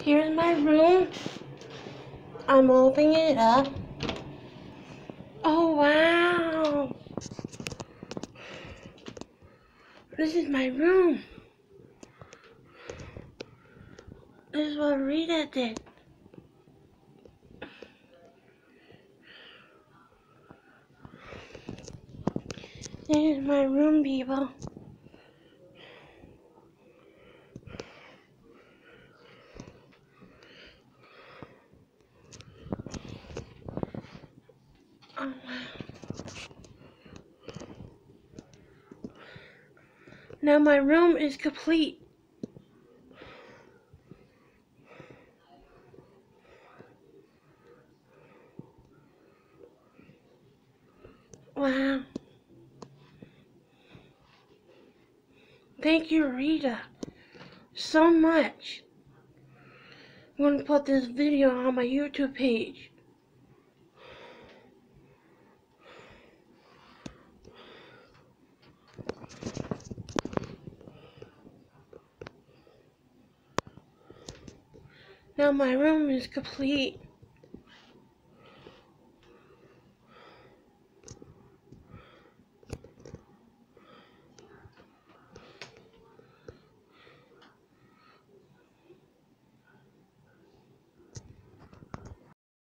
Here's my room. I'm opening it up. Oh, wow. This is my room. This is what Rita did. This is my room, people. Oh, wow. Now my room is complete. Wow. Thank you, Rita, so much. I'm going to put this video on my YouTube page. Now my room is complete.